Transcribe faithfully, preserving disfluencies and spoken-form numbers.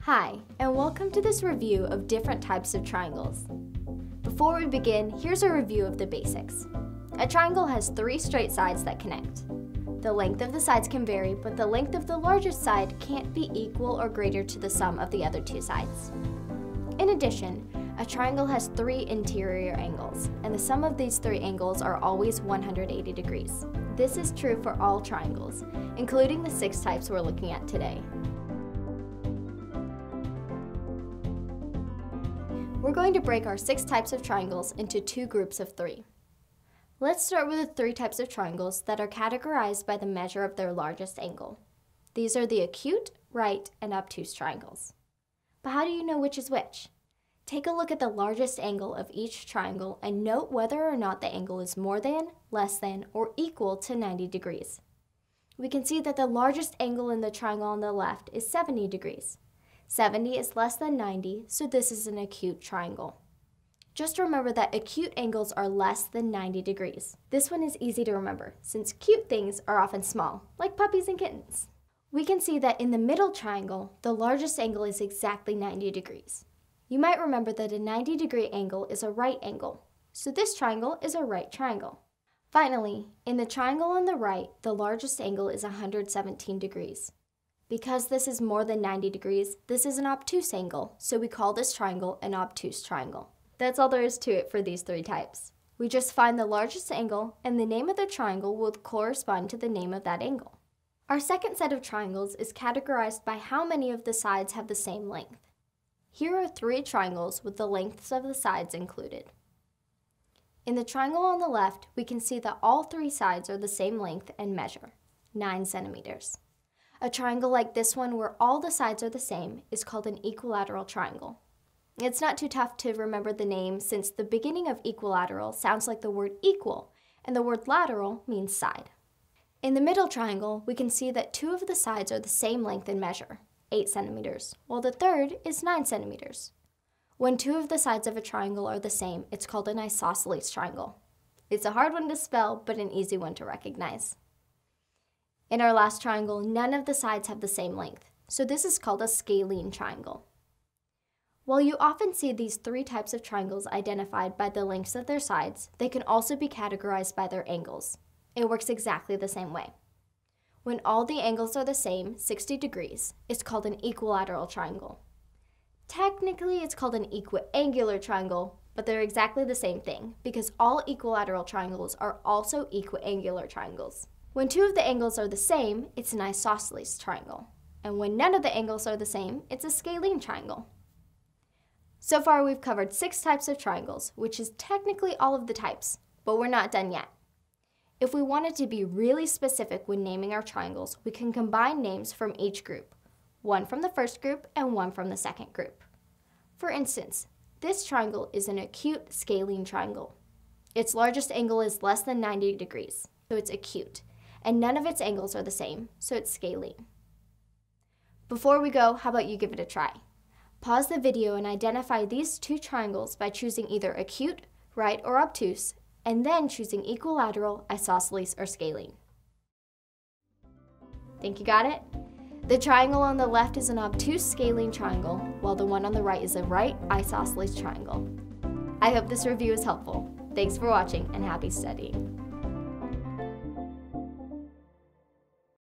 Hi, and welcome to this review of different types of triangles. Before we begin, here's a review of the basics. A triangle has three straight sides that connect. The length of the sides can vary, but the length of the largest side can't be equal or greater to the sum of the other two sides. In addition, a triangle has three interior angles, and the sum of these three angles are always one hundred eighty degrees. This is true for all triangles, including the six types we're looking at today. We're going to break our six types of triangles into two groups of three. Let's start with the three types of triangles that are categorized by the measure of their largest angle. These are the acute, right, and obtuse triangles. But how do you know which is which? Take a look at the largest angle of each triangle and note whether or not the angle is more than, less than, or equal to ninety degrees. We can see that the largest angle in the triangle on the left is seventy degrees. seventy is less than ninety, so this is an acute triangle. Just remember that acute angles are less than ninety degrees. This one is easy to remember, since cute things are often small, like puppies and kittens. We can see that in the middle triangle, the largest angle is exactly ninety degrees. You might remember that a ninety degree angle is a right angle, so this triangle is a right triangle. Finally, in the triangle on the right, the largest angle is one hundred seventeen degrees. Because this is more than ninety degrees, this is an obtuse angle, so we call this triangle an obtuse triangle. That's all there is to it for these three types. We just find the largest angle, and the name of the triangle will correspond to the name of that angle. Our second set of triangles is categorized by how many of the sides have the same length. Here are three triangles with the lengths of the sides included. In the triangle on the left, we can see that all three sides are the same length and measure, nine centimeters. A triangle like this one, where all the sides are the same, is called an equilateral triangle. It's not too tough to remember the name, since the beginning of equilateral sounds like the word equal, and the word lateral means side. In the middle triangle, we can see that two of the sides are the same length and measure, eight centimeters, while the third is nine centimeters. When two of the sides of a triangle are the same, it's called an isosceles triangle. It's a hard one to spell, but an easy one to recognize. In our last triangle, none of the sides have the same length, so this is called a scalene triangle. While you often see these three types of triangles identified by the lengths of their sides, they can also be categorized by their angles. It works exactly the same way. When all the angles are the same, sixty degrees, it's called an equilateral triangle. Technically, it's called an equiangular triangle, but they're exactly the same thing, because all equilateral triangles are also equiangular triangles. When two of the angles are the same, it's an isosceles triangle. And when none of the angles are the same, it's a scalene triangle. So far, we've covered six types of triangles, which is technically all of the types, but we're not done yet. If we wanted to be really specific when naming our triangles, we can combine names from each group, one from the first group and one from the second group. For instance, this triangle is an acute scalene triangle. Its largest angle is less than ninety degrees, so it's acute, and none of its angles are the same, so it's scalene. Before we go, how about you give it a try? Pause the video and identify these two triangles by choosing either acute, right, or obtuse, and then choosing equilateral, isosceles, or scalene. Think you got it? The triangle on the left is an obtuse scalene triangle, while the one on the right is a right isosceles triangle. I hope this review is helpful. Thanks for watching, and happy studying.